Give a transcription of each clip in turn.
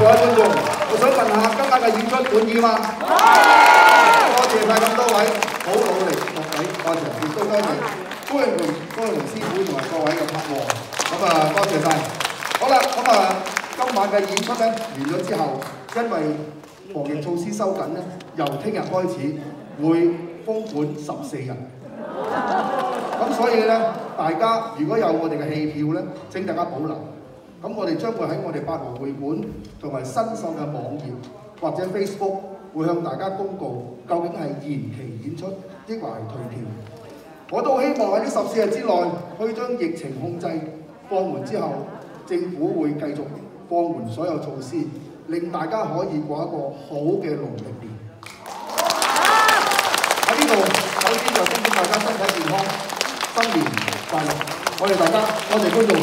位觀眾，我想問下今晚嘅演出滿意嗎？多謝晒咁多位好努力各位，多謝，亦都多謝高榮師傅同埋各位嘅拍和，咁啊多謝晒。好啦，咁啊今晚嘅演出咧完咗之後，因為防疫措施收緊咧，由聽日開始會封館14日。咁所以咧，大家如果有我哋嘅戲票咧，請大家保留。咁我哋將會喺我哋八和會館同埋新秀嘅網頁或者 Facebook 會向大家公告，究竟係延期演出，抑或係退票。我都希望喺呢14日之內，可以將疫情控制放緩之後，政府會繼續放緩所有措施，令大家可以過一個好嘅農曆年。喺呢度首先就恭祝大家身體健康，新年快樂！我哋大家多謝觀眾。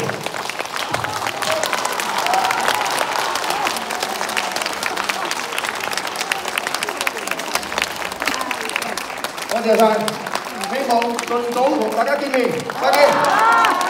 多謝晒，希望盡早同大家見面，再見。